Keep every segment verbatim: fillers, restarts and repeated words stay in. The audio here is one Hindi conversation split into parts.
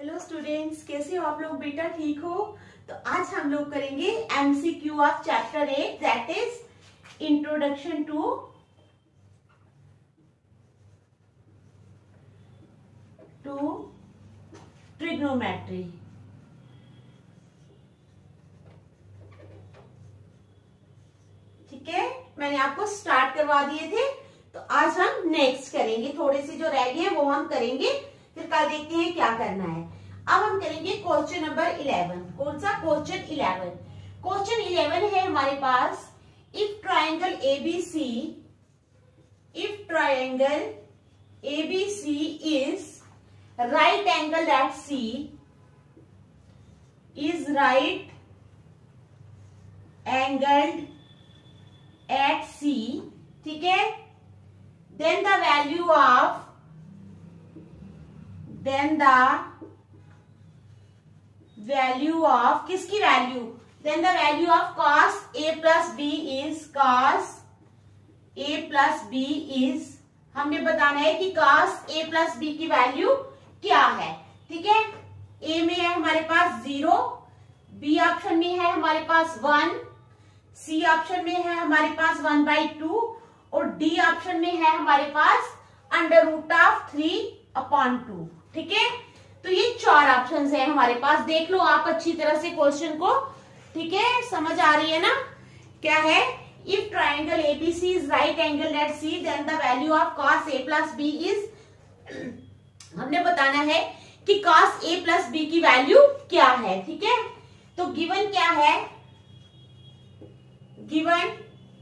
हेलो स्टूडेंट्स, कैसे हो आप लोग? बेटा ठीक हो? तो आज हम लोग करेंगे MCQ of chapter eight, that is introduction to to trigonometry. ठीक है, मैंने आपको स्टार्ट करवा दिए थे, तो आज हम नेक्स्ट करेंगे। थोड़े से जो रह गए वो हम करेंगे, फिर कल देखते हैं क्या करना है। अब हम करेंगे क्वेश्चन नंबर इलेवन। कौन सा? Question eleven. क्वेश्चन इलेवन है हमारे पास, if triangle ABC if triangle ABC is right angle at C is right angled at C, ठीक है, then the value of then the value of किसकी value? Then the value of cos a plus B is cos a plus B is, हमने बताना है कि cos a प्लस बी की वैल्यू क्या है। ठीक है, a में है हमारे पास जीरो, b ऑप्शन में है हमारे पास वन, c ऑप्शन में है हमारे पास वन बाई टू और d ऑप्शन में है हमारे पास under root of three upon two. ठीक है, तो ये चार ऑप्शंस है हमारे पास। देख लो आप अच्छी तरह से क्वेश्चन को। ठीक है, समझ आ रही है ना? क्या है? If triangle ABC is right angle at C then the value of cos a plus B is, हमने बताना है कि cos a प्लस बी की वैल्यू क्या है। ठीक है, तो गिवन क्या है? Given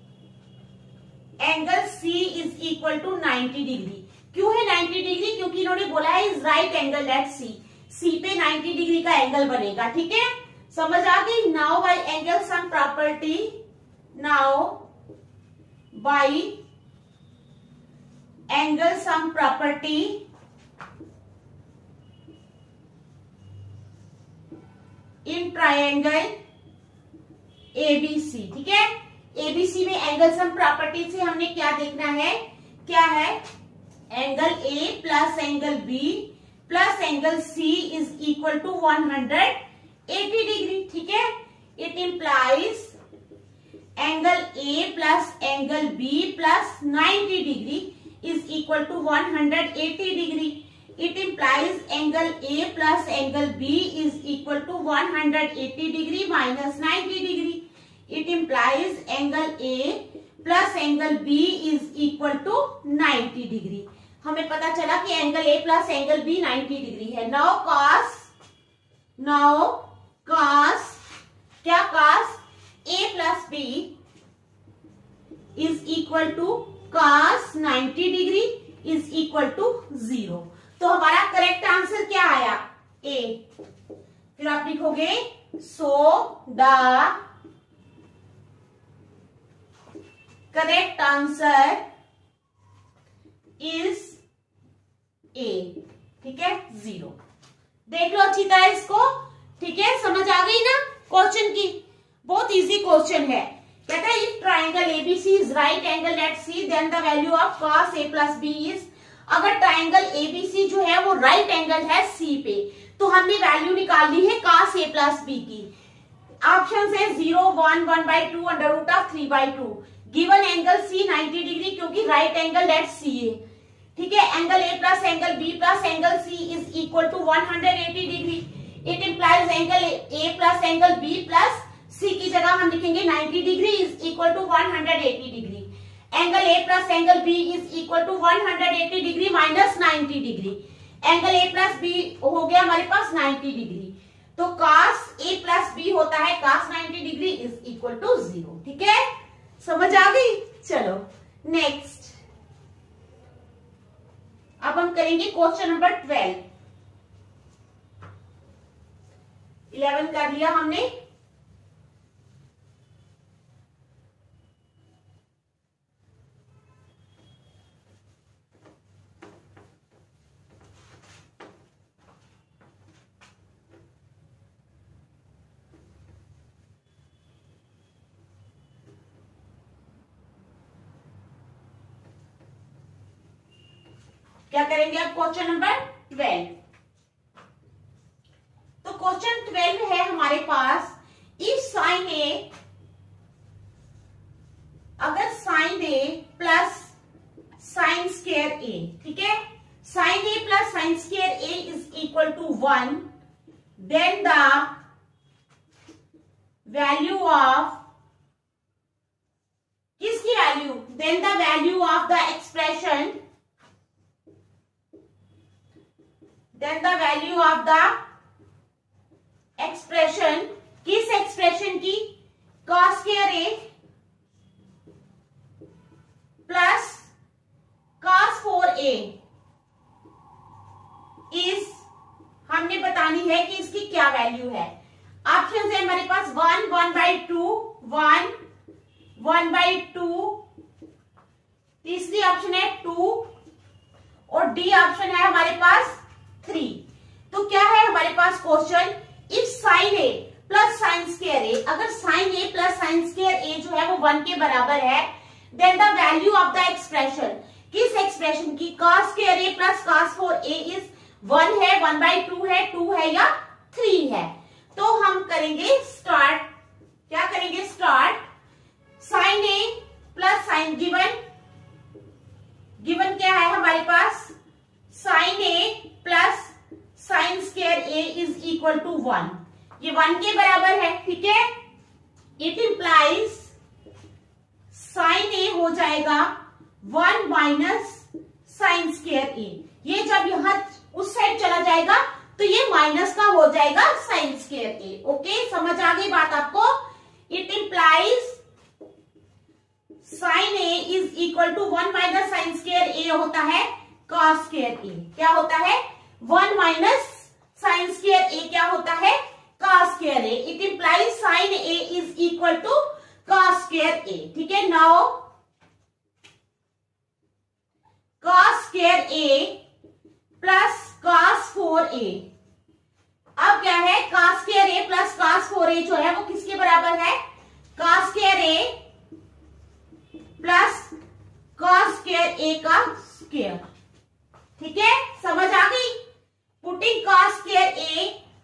angle C is equal to ninety degree. क्यों है नाइन्टी डिग्री? क्योंकि इन्होंने बोला है is right angle at C, C पे नाइन्टी डिग्री का एंगल बनेगा। ठीक है, समझ आ गई? Now by angle sum property now by angle sum property in triangle ABC. ठीक है, एबीसी में एंगल सम प्रॉपर्टी से हमने क्या देखना है? क्या है? Angle A plus angle B plus angle C is equal to one hundred eighty degree. ठीक है, it implies angle A plus angle B plus ninety degree is equal to one hundred eighty degree. It implies angle A plus angle B is equal to one hundred eighty degree minus ninety degree. It implies angle A plus angle B is equal to ninety degree. हमें पता चला कि angle A plus angle B ninety degree है। नाउ cos नाउ cos क्या? cos a plus B is equal to cos ninety degree is equal to zero. तो हमारा करेक्ट आंसर क्या आया? A। फिर आप लिखोगे so the correct answer is A. ठीक है, जीरो। देख लो अच्छी तरह इसको। ठीक है, समझ आ गई ना क्वेश्चन की? बहुत इजी क्वेश्चन है। कहता है if triangle ABC is right angle at C then the value of cos a plus B is, अगर ट्राइंगल एबीसी जो है वो राइट एंगल है सी पे, तो हमने वैल्यू निकालनी है cos a प्लस बी की। ऑप्शन है zero, one, one by two, under root of three by two. Given angle C ninety degree क्योंकि राइट एंगल एट सी है। ठीक है, angle A plus angle B plus angle C is equal to one hundred eighty degree. It implies angle A plus angle B plus C की जगह हम लिखेंगे ninety degree is equal to one hundred eighty degree. Angle A plus angle B is equal to one hundred eighty degree minus ninety degree. Angle A plus B हो गया हमारे पास नाइन्टी डिग्री, तो cos a प्लस बी होता है cos ninety degree is equal to zero. ठीक है, समझ आ गई? चलो नेक्स्ट। अब हम करेंगे क्वेश्चन नंबर ट्वेल्व। इलेवन कर लिया हमने। क्या करेंगे अब question number twelve. Question twelve है हमारे पास, इफ साइन ए, अगर sine A plus sine square A, ठीक है, sine A plus sine square A is equal to one, then the value of, किसकी value, then the value of the expression, then the value of the expression, किस एक्सप्रेशन की, cos square A plus cos four A is, हमने बतानी है कि इसकी क्या वैल्यू है। ऑप्शन है हमारे पास one, one by two, one, one by two, तीसरी ऑप्शन है टू, और डी ऑप्शन है हमारे पास थ्री। तो क्या है हमारे पास question, if sine A plus sine square A, अगर sine A plus sine square A जो है वो वन के बराबर है, then the value of the expression, किस एक्सप्रेशन की, cos square A plus cos four A is one है, वन बाई टू है, टू है या थ्री है। तो हम करेंगे स्टार्ट, क्या करेंगे start, sine A plus sine, given given क्या है हमारे पास, sine A plus sine square A is equal to one, ये वन के बराबर है, ठीक है। इट इंप्लाइज साइन ए हो जाएगा one minus sine square A, ये जब यहां उस साइड चला जाएगा तो ये माइनस का हो जाएगा साइन स्क्वायर ए। ओके, समझ आ गई बात आपको। It implies sine A is equal to one minus sine square A होता है कॉस स्क्वायर ए, क्या होता है, one minus sine square A क्या होता है, cos square A. It implies sine A is equal to cos square A, ठीक है। Now cos square A plus cos four A, अब क्या है, cos square A plus cos four A जो है वो किसके बराबर है, cos square A plus cos square A का स्क्वायर, ठीक है, समझ आ गई। पुटिंग कॉस स्क्वायर ए,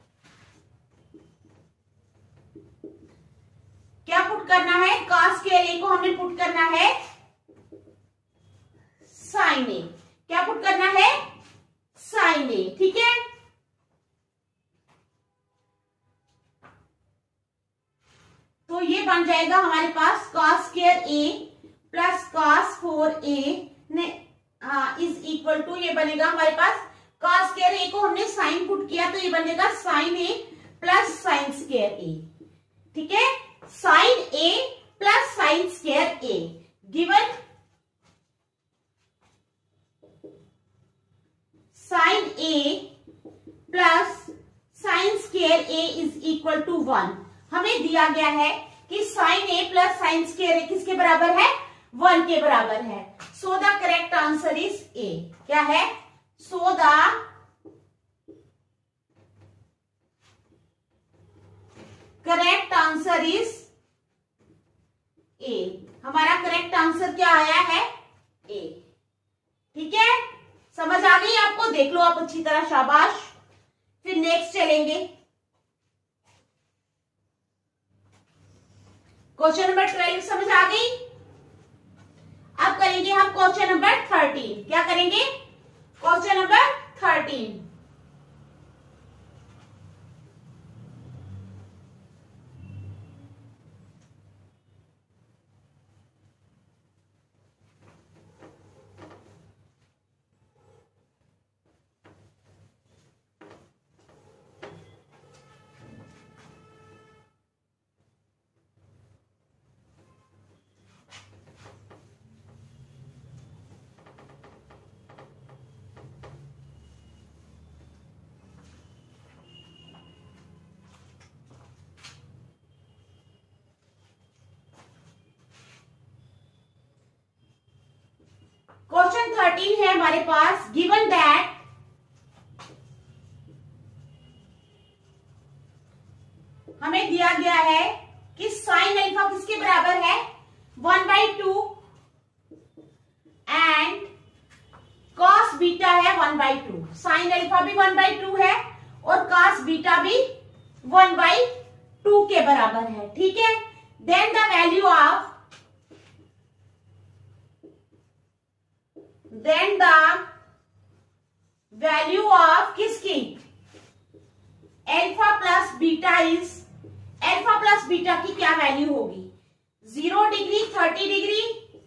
क्या पुट करना है, कॉस स्क्वायर ए को हमने पुट करना है साइन ए, क्या पुट करना है, साइन ए, ठीक है। तो ये बन जाएगा हमारे पास cos square A plus cos four A ने इज इक्वल टू, ये बनेगा हमारे पास कॉस स्क्वायर ए को हमने साइन पुट किया तो ये बनेगा sine A plus sine square A, ठीक है। Sine A plus sine square A given sine A plus sine square A is equal to one. हमें दिया गया है कि sine A plus sine square A किसके बराबर है, वन के बराबर है। So the correct answer is A, क्या है, so the correct answer is A. हमारा करेक्ट आंसर क्या आया है, ए, ठीक है। समझ आ गई आपको, देख लो आप अच्छी तरह, शाबाश। फिर नेक्स्ट चलेंगे, क्वेश्चन नंबर ट्वेल्व समझ आ गई। अब करेंगे हम क्वेश्चन नंबर थर्टीन, क्या करेंगे, question number thirteen. Question thirteen है हमारे पास, गिवन दैट हमें दिया गया है कि साइन अल्फा किसके बराबर है, one by two and cos beta है one by two. Sine alpha भी वन बाई टू है और कॉस बीटा भी वन बाई टू के बराबर है, ठीक है। Then the value of then the value of किसकी, alpha plus beta is, alpha plus beta की क्या वैल्यू होगी, zero degree, thirty degree,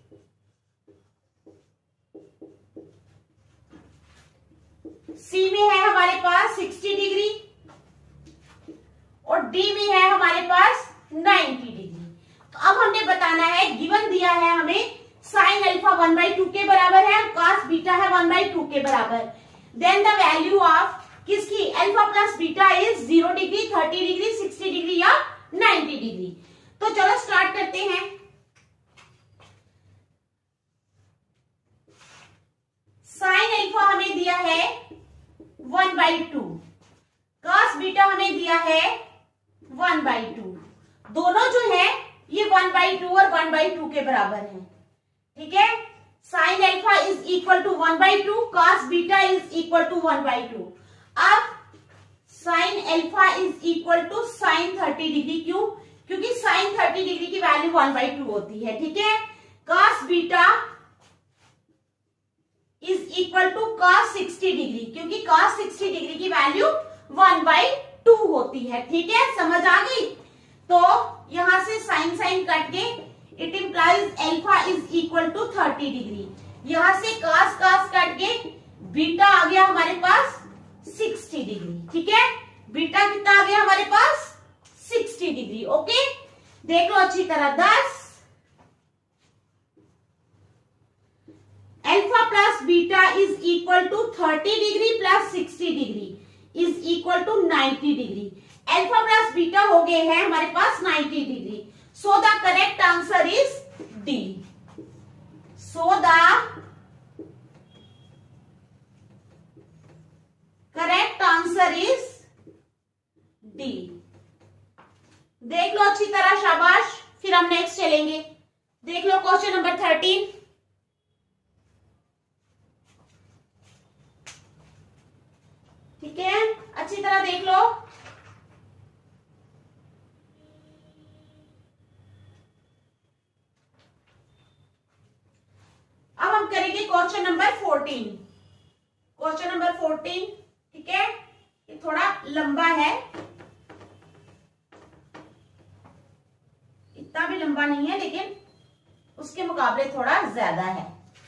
C में है हमारे पास सिक्सटी डिग्री और डी में है हमारे पास नाइन्टी डिग्री। तो अब हमने बताना है, गिवन दिया है हमें sine alpha one by two के बराबर है और कॉस बीटा है वन बाई टू के बराबर। देन द वैल्यू ऑफ किसकी, alpha plus beta is zero degree, thirty degree, sixty degree या नाइन्टी डिग्री। तो चलो स्टार्ट करते हैं। साइन अल्फा हमें दिया है one by two, cos beta हमें दिया है वन बाई टू, दोनों जो है ये वन बाई टू और वन बाई टू के बराबर है, ठीक है। Sine alpha is equal to one by two, cos beta is equal to one by two. अब sine alpha is equal to sine thirty degree, क्यों, क्योंकि साइन थर्टी डिग्री की वैल्यू वन बाई टू होती है, ठीक है। Cos beta is equal to cos sixty degree, क्योंकि कॉस सिक्सटी डिग्री की वैल्यू वन बाई टू होती है, ठीक है, समझ आ गई। तो यहां से साइन साइन कट के it implies alpha is equal to thirty degree, यहां से कॉस कॉस कट के बीटा आ गया हमारे पास सिक्सटी डिग्री, ठीक है। बीटा कितना आ गया हमारे पास, सिक्सटी डिग्री, ओके। देख लो अच्छी तरह, thus alpha plus beta is equal to thirty degree plus sixty degree is equal to ninety degree. Alpha plus beta हो गए हैं हमारे पास ninety degree. So the correct answer is D. So the correct answer is D. देख लो अच्छी तरह, शाबाश। फिर हम नेक्स्ट चलेंगे। देख लो क्वेश्चन नंबर थर्टीन। ठीक है, अच्छी तरह देख लो। अब हम करेंगे question number fourteen. Question number fourteen, ठीक है, ये थोड़ा लंबा है, इतना भी लंबा नहीं है लेकिन उसके मुकाबले थोड़ा ज्यादा है।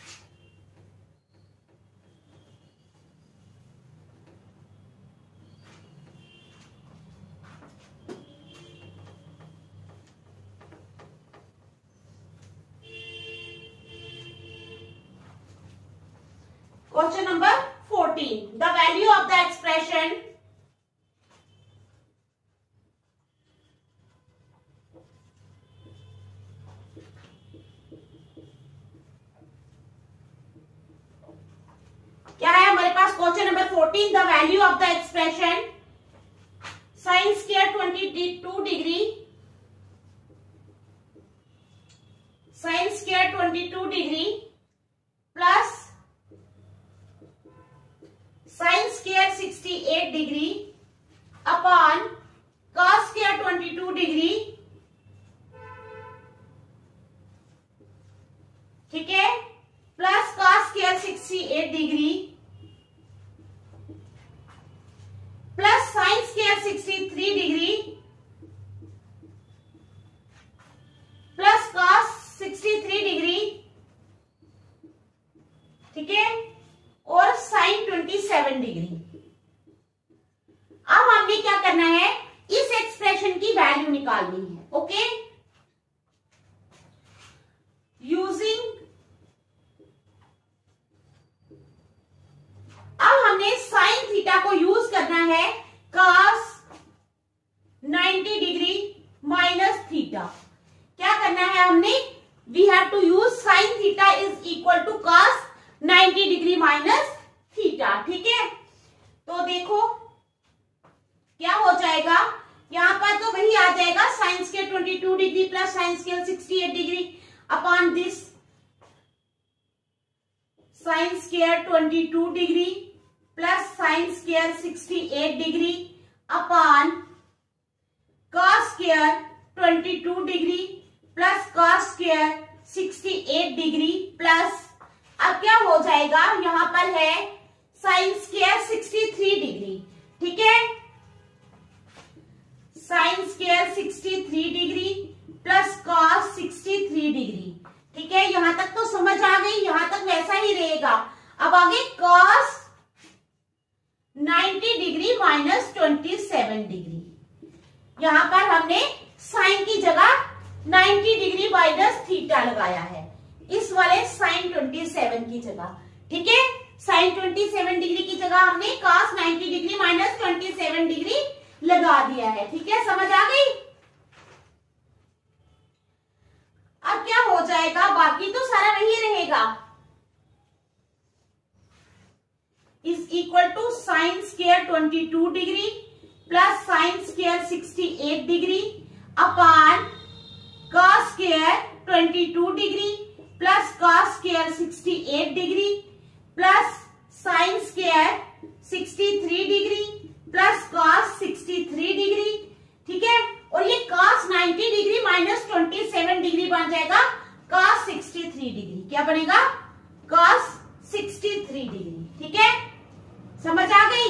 Question number fourteen. The value of the expression क्या है हमारे पास? Question number fourteen, the value of the expression sine square twenty two degree sine square twenty two degree plus sine square sixty eight degree upon cos square twenty two degree, ठीक है, plus cos square sixty eight degree plus sine square sixty three degree plus cos sixty three degree, ठीक है, और साइन ट्वेंटी सेवन डिग्री। अब हमने क्या करना है, इस एक्सप्रेशन की वैल्यू निकालनी है, ओके। यूजिंग अब हमने साइन थीटा को यूज करना है cos ninety degree minus theta. क्या करना है हमने, we have to use sine theta is equal to cos ninety degree minus theta, ठीक है। तो देखो क्या हो जाएगा, यहां पर तो वही आ जाएगा sine square twenty two degree plus sine square sixty eight degree upon this sine square twenty two degree plus sine square sixty eight degree upon twenty two degree plus cos square sixty eight degree plus, अब क्या हो जाएगा, यहाँ पर है sine square sixty three degree, ठीक है, sine square sixty three degree plus cos sixty three degree, ठीक है, यहां तक तो समझ आ गई, यहां तक वैसा ही रहेगा। अब आगे cos ninety degree minus twenty seven degree, यहां पर हमने साइन की जगह नाइन्टी डिग्री माइनस थीटा लगाया है, इस वाले साइन ट्वेंटी सेवन की जगह, ठीक है, साइन ट्वेंटी सेवन डिग्री की जगह हमने cos ninety degree minus twenty seven degree लगा दिया है, ठीक है, समझ आ गई। अब क्या हो जाएगा, बाकी तो सारा वही रहेगा, is equal to sine square twenty two degree plus sine square sixty eight degree upon cos square twenty two degree plus cos square sixty eight degree plus sine square sixty three degree plus cos sixty three degree, ठीक है, और ये cos ninety degree minus twenty seven degree बन जाएगा कॉस सिक्सटी थ्री डिग्री, क्या बनेगा, कॉस सिक्सटी थ्री डिग्री, ठीक है, समझ आ गई।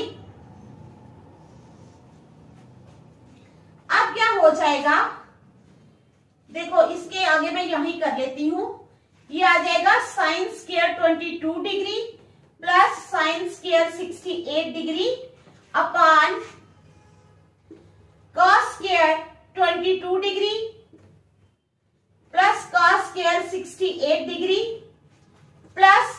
अब क्या हो जाएगा, देखो इसके आगे मैं यही कर लेती हूं, ये आ जाएगा sine square twenty two degree plus sine square sixty eight degree upon cos square twenty two degree plus cos square sixty eight degree plus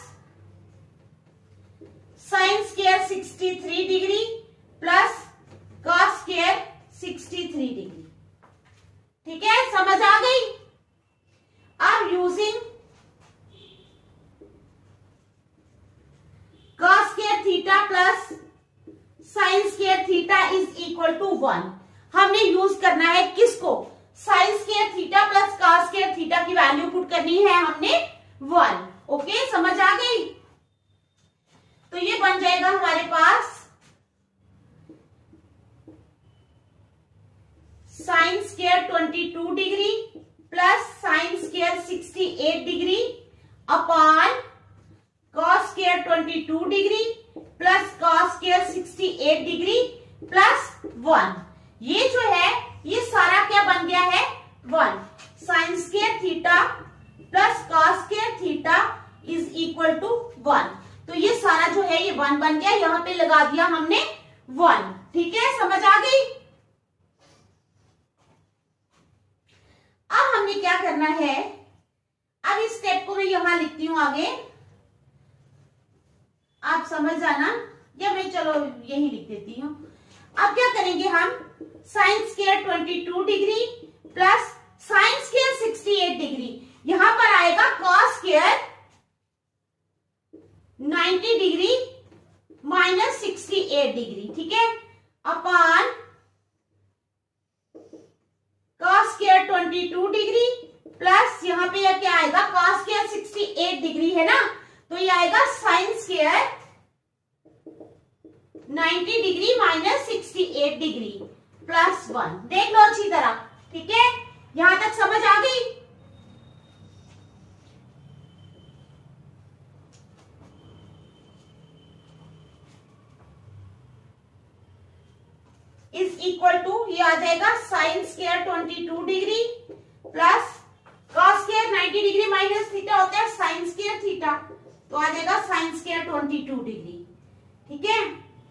sine square sixty three degree plus cos square sixty three degree, ठीक है, समझ आ गई। अब using cos square theta plus sine square theta is equal to one, हमने यूज करना है किसको, sine square theta plus cos square theta की वैल्यू पुट करनी है हमने वन, ओके, समझ आ गई। तो ये बन जाएगा हमारे पास sine square twenty two degree plus sine square sixty eight degree upon cos square twenty two degree plus cos square sixty eight degree plus one, ये जो है ये सारा क्या बन गया है, one, sine square theta plus cos square theta is equal to one, तो ये सारा जो है ये वन बन गया, यहां पे लगा दिया हमने वन, ठीक है, समझ आ गई। अब हमने क्या करना है, अब इस स्टेप को मैं यहां लिखती हूं आगे, आप समझ जाना, या मैं चलो यही लिख देती हूं। अब क्या करेंगे हम, sine square twenty two degree plus sine square sixty eight degree, यहां पर आएगा cos square ninety degree minus sixty eight degree, ठीक है, upon cos square twenty two degree plus यहाँ पे यह क्या आएगा, cos square sixty eight degree है ना, तो ये आएगा sine square ninety degree minus sixty eight degree plus one, देख लो अच्छी तरह, ठीक है, यहां तक समझ आ गई। इज इक्वल टू ये आ जाएगा sine square twenty two degree plus cos square ninety degree minus theta होता है साइन स्क्वायर थीटा, तो आ जाएगा sine square twenty two degree, ठीक है,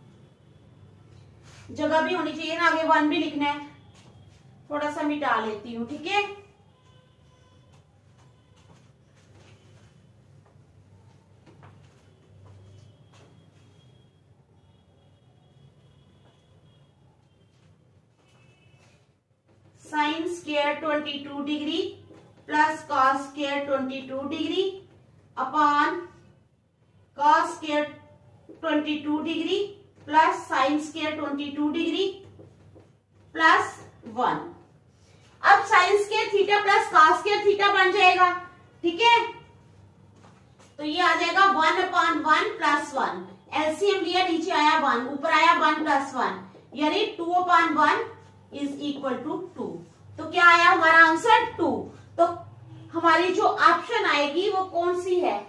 जगह भी होनी चाहिए ना, आगे वन भी लिखना है, थोड़ा सा मिटा लेती हूं, ठीक है, sine square twenty two degree plus cos square twenty two degree upon cos square twenty two degree plus sine square twenty two degree plus one. अब sine square theta plus cos square theta बन जाएगा, ठीक है, तो ये आ जाएगा one upon one plus one, LCM लिया, नीचे आया वन, ऊपर आया वन प्लस वन, यानी two upon one is equal to two, तो क्या आया हमारा आंसर टू। तो हमारी जो ऑप्शन आएगी वो कौन सी है,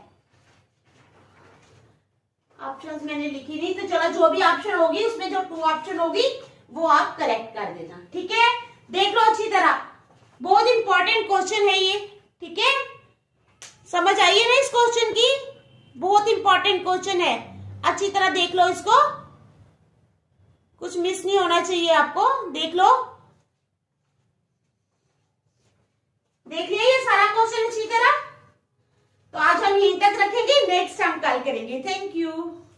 ऑप्शंस मैंने लिखी नहीं, तो चलो जो भी ऑप्शन होगी उसमें जो टू ऑप्शन होगी वो आप करेक्ट कर देना। ठीक है, देख लो अच्छी तरह, बहुत इंपॉर्टेंट क्वेश्चन है ये। ठीक है, समझ आइए ना इस क्वेश्चन की, बहुत इंपॉर्टेंट क्वेश्चन है, अच्छी तरह देख लो इसको, कुछ मिस नहीं होना चाहिए आपको। देख लो, देख लिया ये सारा क्वेश्चन अच्छी तरह। तो आज हम यहीं तक रखेंगे, नेक्स्ट हम कल करेंगे। Thank you.